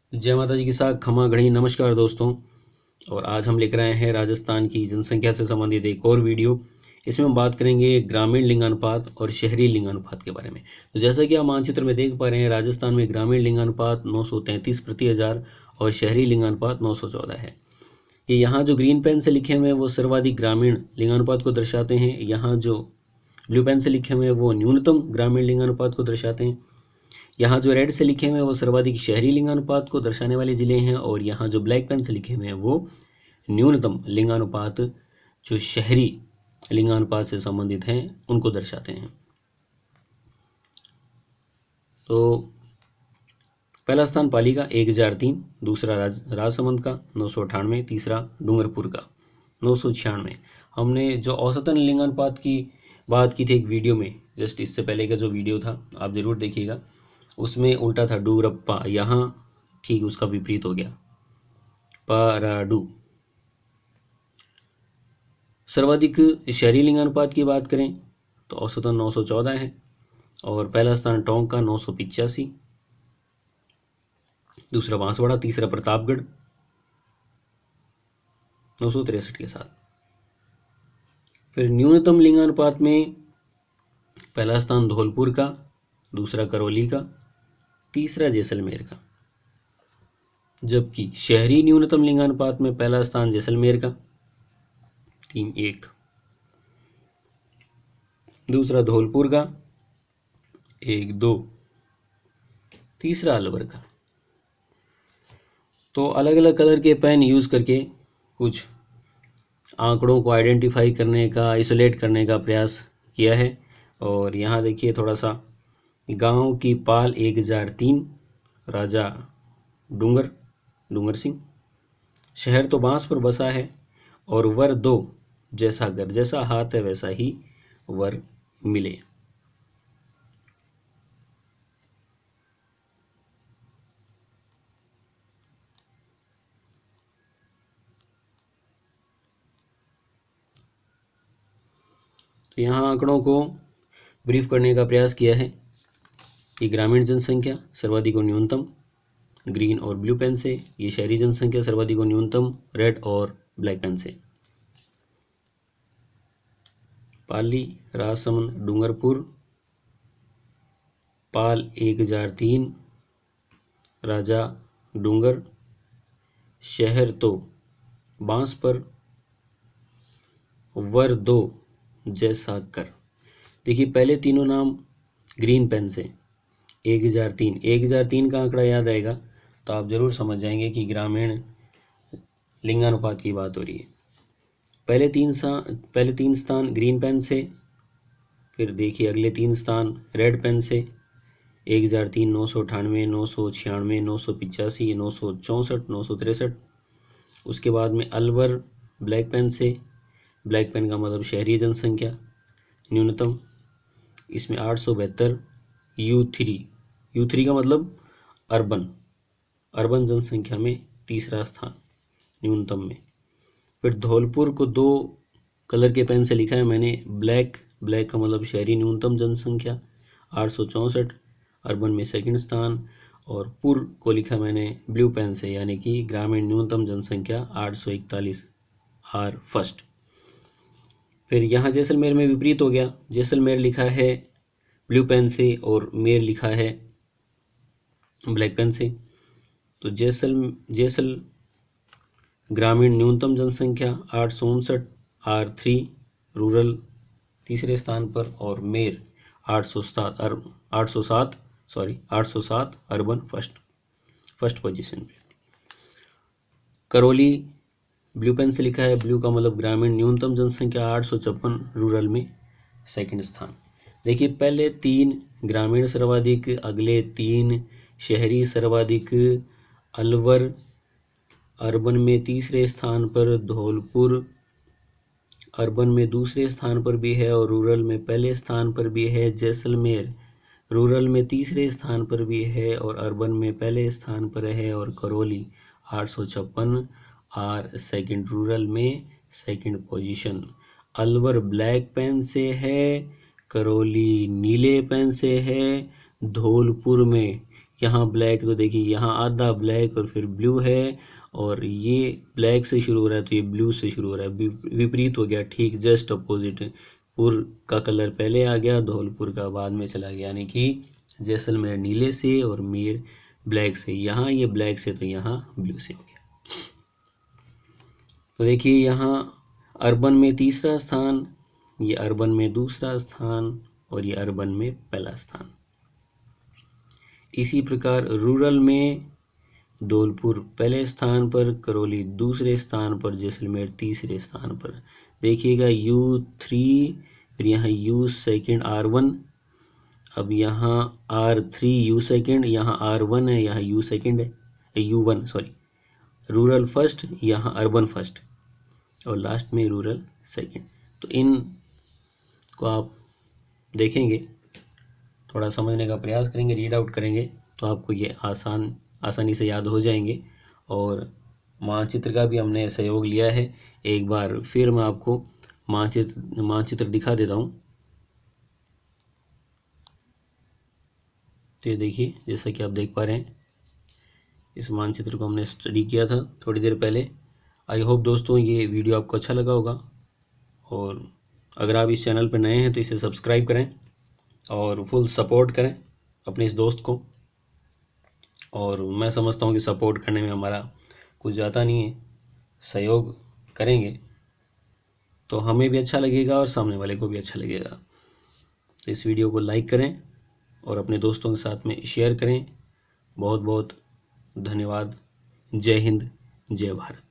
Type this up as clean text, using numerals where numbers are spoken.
जय माता जी की साथ खमा घड़ी। नमस्कार दोस्तों। और आज हम लेकर आए हैं राजस्थान की जनसंख्या से संबंधित एक और वीडियो। इसमें हम बात करेंगे ग्रामीण लिंगानुपात और शहरी लिंगानुपात के बारे में। तो जैसा कि आप मानचित्र में देख पा रहे हैं, राजस्थान में ग्रामीण लिंगानुपात 933 प्रति हज़ार और शहरी लिंगानुपात 914 है। ये यहाँ जो ग्रीन पेन से लिखे हुए हैं वो सर्वाधिक ग्रामीण लिंगानुपात को दर्शाते हैं। यहाँ जो ब्लू पेन से लिखे हुए हैं वो न्यूनतम ग्रामीण लिंगानुपात को दर्शाते हैं। यहाँ जो रेड से लिखे हुए हैं वो सर्वाधिक शहरी लिंगानुपात को दर्शाने वाले ज़िले हैं, और यहाँ जो ब्लैक पेन से लिखे हुए हैं वो न्यूनतम लिंगानुपात जो शहरी लिंगानुपात से संबंधित हैं उनको दर्शाते हैं। तो पहला स्थान पाली का 1003, दूसरा राजसमंद का 998, तीसरा डूंगरपुर का 996। हमने जो औसतन लिंगानुपात की बात की थी एक वीडियो में, जस्ट इससे पहले का जो वीडियो था आप ज़रूर देखिएगा, उसमें उल्टा था डूरप्पा, यहाँ ठीक उसका विपरीत हो गया पाराडू। सर्वाधिक शहरी लिंगानुपात की बात करें तो औसतन 914 है, और पहला स्थान टोंक का 985, दूसरा बांसवाड़ा, तीसरा प्रतापगढ़ 963 के साथ। फिर न्यूनतम लिंगानुपात में पहला स्थान धौलपुर का, दूसरा करौली का, तीसरा जैसलमेर का। जबकि शहरी न्यूनतम लिंगानुपात में पहला स्थान जैसलमेर का 3-1, दूसरा धौलपुर का 1-2, तीसरा अलवर का। तो अलग अलग कलर के पेन यूज़ करके कुछ आंकड़ों को आइडेंटिफाई करने का, आइसोलेट करने का प्रयास किया है। और यहाँ देखिए थोड़ा सा, गांव की पाल 1003, राजा डूंगर सिंह। शहर तो बांस पर बसा है, और वर 2, जैसा घर जैसा हाथ है वैसा ही वर मिले। तो यहाँ आंकड़ों को ब्रीफ करने का प्रयास किया है कि ग्रामीण जनसंख्या सर्वाधिक और न्यूनतम ग्रीन और ब्लू पेन से, ये शहरी जनसंख्या सर्वाधिक और न्यूनतम रेड और ब्लैक पेन से। पाली, राजसमंद, डूंगरपुर, पाल 1003, राजा डूंगर, शहर तो बांस पर, वर 2 जैसा कर। देखिए पहले तीनों नाम ग्रीन पेन से 1003 का आंकड़ा याद आएगा तो आप ज़रूर समझ जाएंगे कि ग्रामीण लिंगानुपात की बात हो रही है। पहले तीन स्थान ग्रीन पेन से, फिर देखिए अगले 3 स्थान रेड पेन से 1003, 998, 996, 985, 964, 963। उसके बाद में अलवर ब्लैक पेन से, ब्लैक पेन का मतलब शहरी जनसंख्या न्यूनतम, इसमें 872। U3 का मतलब अर्बन जनसंख्या में तीसरा स्थान न्यूनतम में। फिर धौलपुर को 2 कलर के पेन से लिखा है मैंने, ब्लैक का मतलब शहरी न्यूनतम जनसंख्या 864, अर्बन में सेकंड स्थान, और पुर को लिखा मैंने ब्लू पेन से, यानी कि ग्रामीण न्यूनतम जनसंख्या 841, आर फर्स्ट। फिर यहाँ जैसलमेर में विपरीत हो गया, जैसलमेर लिखा है ब्लू पेन से और मेर लिखा है ब्लैक पेन से। तो जैसल ग्रामीण न्यूनतम जनसंख्या 859, R3 रूरल तीसरे स्थान पर, और मेर 807 अर्बन फर्स्ट पोजीशन पे। करौली ब्लू पेन से लिखा है, ब्लू का मतलब ग्रामीण न्यूनतम जनसंख्या 856, रूरल में सेकंड स्थान। देखिए पहले 3 ग्रामीण सर्वाधिक, अगले 3 शहरी सर्वाधिक। अलवर अर्बन में तीसरे स्थान पर, धौलपुर अर्बन में दूसरे स्थान पर भी है और रूरल में पहले स्थान पर भी है। जैसलमेर रूरल में तीसरे स्थान पर भी है और अर्बन में पहले स्थान पर है। और करौली 856, आर सेकंड, रूरल में second position. Alwar black pen से है, करौली नीले पेन से है, धौलपुर में यहाँ ब्लैक, तो देखिए यहाँ आधा ब्लैक और फिर ब्लू है, और ये ब्लैक से शुरू हो रहा है तो ये ब्लू से शुरू हो रहा है, विपरीत हो गया, ठीक जस्ट अपोजिट। पुर का कलर पहले आ गया, धौलपुर का बाद में चला गया, यानी कि जैसलमेर नीले से और मीर ब्लैक से, यहाँ ये ब्लैक से तो यहाँ ब्लू से हो गया। तो देखिए यहाँ अर्बन में तीसरा स्थान, ये अर्बन में दूसरा स्थान, और ये अर्बन में पहला स्थान। इसी प्रकार रूरल में धौलपुर पहले स्थान पर, करौली दूसरे स्थान पर, जैसलमेर तीसरे स्थान पर। देखिएगा U3, फिर यहाँ U सेकेंड R1, अब यहाँ R3 U सेकेंड, यहाँ R1 है, यहाँ U सेकेंड है, U1 सॉरी, रूरल फर्स्ट, यहाँ अर्बन फर्स्ट, और लास्ट में रूरल सेकेंड। तो इन को आप देखेंगे, थोड़ा समझने का प्रयास करेंगे, रीड आउट करेंगे, तो आपको ये आसानी से याद हो जाएंगे। और मानचित्र का भी हमने सहयोग लिया है। एक बार फिर मैं आपको मानचित्र दिखा देता हूँ। तो ये देखिए, जैसा कि आप देख पा रहे हैं, इस मानचित्र को हमने स्टडी किया था थोड़ी देर पहले। आई होप दोस्तों ये वीडियो आपको अच्छा लगा होगा, और अगर आप इस चैनल पर नए हैं तो इसे सब्सक्राइब करें और फुल सपोर्ट करें अपने इस दोस्त को। और मैं समझता हूँ कि सपोर्ट करने में हमारा कुछ ज़्यादा नहीं है, सहयोग करेंगे तो हमें भी अच्छा लगेगा और सामने वाले को भी अच्छा लगेगा। तो इस वीडियो को लाइक करें और अपने दोस्तों के साथ में शेयर करें। बहुत बहुत धन्यवाद। जय हिंद, जय भारत।